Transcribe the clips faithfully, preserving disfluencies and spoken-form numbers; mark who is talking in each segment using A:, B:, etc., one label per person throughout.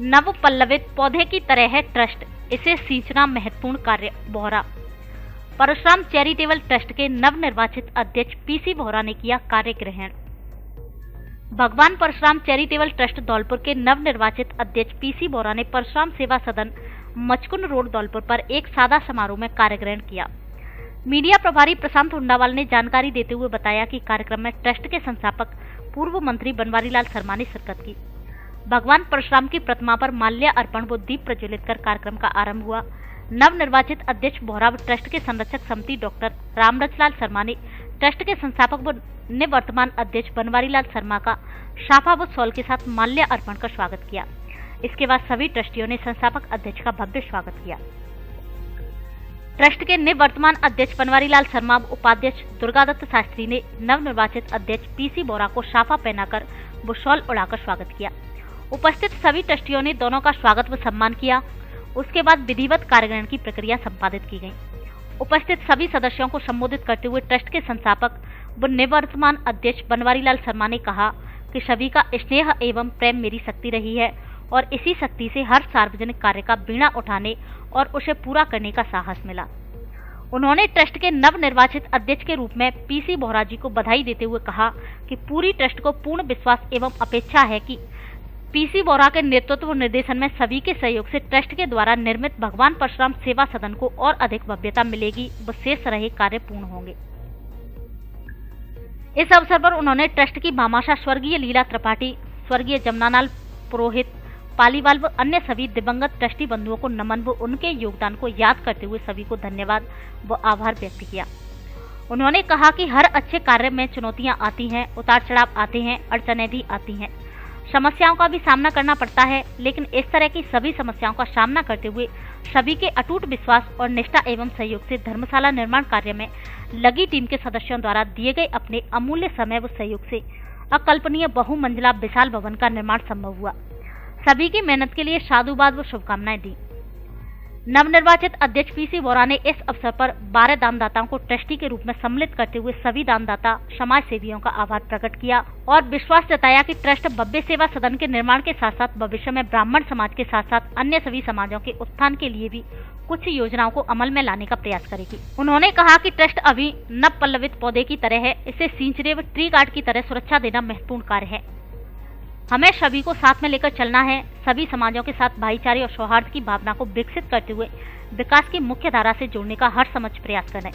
A: नव पल्लवित पौधे की तरह है ट्रस्ट, इसे सींचना महत्वपूर्ण कार्य। बोहरा। परशुराम चैरिटेबल ट्रस्ट के नवनिर्वाचित अध्यक्ष पीसी बोहरा ने किया कार्य ग्रहण। भगवान परशुराम चैरिटेबल ट्रस्ट धौलपुर के नवनिर्वाचित अध्यक्ष पीसी बोहरा ने परशुराम सेवा सदन मचकुंड रोड धौलपुर पर एक सादा समारोह में कार्य ग्रहण किया। मीडिया प्रभारी प्रशांत हुंडावाल ने जानकारी देते हुए बताया कि कार्यक्रम में ट्रस्ट के संस्थापक पूर्व मंत्री बनवारी लाल शर्मा ने शिरकत की। भगवान परशुराम की प्रतिमा पर माल्य अर्पण व दीप प्रज्वलित कर कार्यक्रम का आरंभ हुआ। नवनिर्वाचित अध्यक्ष बोहरा व ट्रस्ट के संरक्षक समिति डॉक्टर रामरचलाल शर्मा ने ट्रस्ट के संस्थापक व निवर्तमान अध्यक्ष बनवारी लाल शर्मा का शाफा व शॉल के साथ माल्य अर्पण कर स्वागत किया। इसके बाद सभी ट्रस्टियों ने संस्थापक अध्यक्ष का भव्य स्वागत किया। ट्रस्ट के निवर्तमान अध्यक्ष बनवारी लाल शर्मा व उपाध्यक्ष दुर्गादत्त शास्त्री ने नवनिर्वाचित अध्यक्ष पीसी बोहरा को शाफा पहनाकर व शॉल उड़ाकर स्वागत किया। उपस्थित सभी ट्रस्टियों ने दोनों का स्वागत व सम्मान किया। उसके बाद विधिवत कार्यग्रहण की प्रक्रिया संपादित की गई। उपस्थित सभी सदस्यों को संबोधित करते हुए ट्रस्ट के संस्थापक व निवर्तमान अध्यक्ष बनवारी लाल शर्मा ने कहा कि सभी का स्नेह एवं प्रेम मेरी शक्ति रही है और इसी शक्ति से हर सार्वजनिक कार्य का बीड़ा उठाने और उसे पूरा करने का साहस मिला। उन्होंने ट्रस्ट के नवनिर्वाचित अध्यक्ष के रूप में पीसी बोहरा जी को बधाई देते हुए कहा कि पूरी ट्रस्ट को पूर्ण विश्वास एवं अपेक्षा है कि पीसी बोहरा के नेतृत्व और निर्देशन में सभी के सहयोग से ट्रस्ट के द्वारा निर्मित भगवान परशुराम सेवा सदन को और अधिक भव्यता मिलेगी व शेष रहे कार्य पूर्ण होंगे। इस अवसर पर उन्होंने ट्रस्ट की भामाशाह स्वर्गीय लीला त्रिपाठी, स्वर्गीय जमनालाल पुरोहित, पालीवाल व अन्य सभी दिवंगत ट्रस्टी बंधुओं को नमन व उनके योगदान को याद करते हुए सभी को धन्यवाद व आभार व्यक्त किया। उन्होंने कहा कि हर अच्छे कार्य में चुनौतियां आती हैं, उतार चढ़ाव आते हैं, अड़चनें भी आती हैं, समस्याओं का भी सामना करना पड़ता है, लेकिन इस तरह की सभी समस्याओं का सामना करते हुए सभी के अटूट विश्वास और निष्ठा एवं सहयोग से धर्मशाला निर्माण कार्य में लगी टीम के सदस्यों द्वारा दिए गए अपने अमूल्य समय व सहयोग से अकल्पनीय बहुमंजिला विशाल भवन का निर्माण संभव हुआ। सभी की मेहनत के लिए साधुवाद व शुभकामनाएं दी। नवनिर्वाचित अध्यक्ष पीसी बोहरा ने इस अवसर पर बारह दानदाताओं को ट्रस्टी के रूप में सम्मिलित करते हुए सभी दानदाता समाज सेवियों का आभार प्रकट किया और विश्वास जताया कि ट्रस्ट भव्य सेवा सदन के निर्माण के साथ साथ भविष्य में ब्राह्मण समाज के साथ साथ अन्य सभी समाजों के उत्थान के लिए भी कुछ योजनाओं को अमल में लाने का प्रयास करेगी। उन्होंने कहा कि ट्रस्ट अभी नव पल्लवित पौधे की तरह है, इसे सींचने व ट्री गार्ड की तरह सुरक्षा देना महत्वपूर्ण कार्य है। हमें सभी को साथ में लेकर चलना है, सभी समाजों के साथ भाईचारे और सौहार्द की भावना को विकसित करते हुए विकास की मुख्य धारा से जोड़ने का हर समझ प्रयास करें,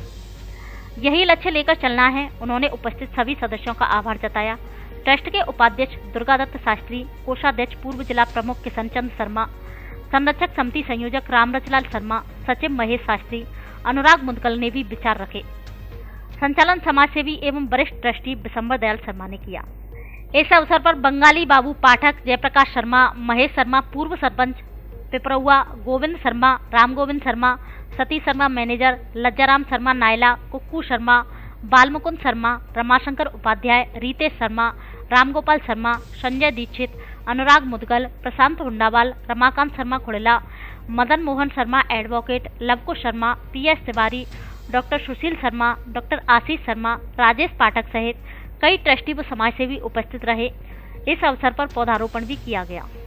A: यही लक्ष्य लेकर चलना है। उन्होंने उपस्थित सभी सदस्यों का आभार जताया। ट्रस्ट के उपाध्यक्ष दुर्गादत्त शास्त्री, कोषाध्यक्ष पूर्व जिला प्रमुख किशन चंद्र शर्मा, संरक्षक समिति संयोजक रामरचलाल शर्मा, सचिव महेश शास्त्री, अनुराग मुदगल ने भी विचार रखे। संचालन समाज सेवी एवं वरिष्ठ ट्रस्टी बिशंबर दयाल शर्मा ने किया। इस अवसर पर बंगाली बाबू पाठक, जयप्रकाश शर्मा, महेश शर्मा पूर्व sarpanch Piparaua, Govind Sharma, Ram Govind Sharma, Satish Sharma manager, Lajjaram Sharma Naila, Kukku Sharma, Balmukund Sharma, Ramashankar Upadhyay, Ritesh Sharma, Ramgopal Sharma, Sanjay Dixit, Anurag Mudgal, Prashant Hundawal, Ramakant Sharma Khudela, Madan Mohan Sharma advocate, Lavkush Sharma, P S Tiwari, doctor Sushil Sharma, doctor Ashish Sharma, Rajesh Pathak सहित कई ट्रस्टी व समाजसेवी उपस्थित रहे। इस अवसर पर पौधारोपण भी किया गया।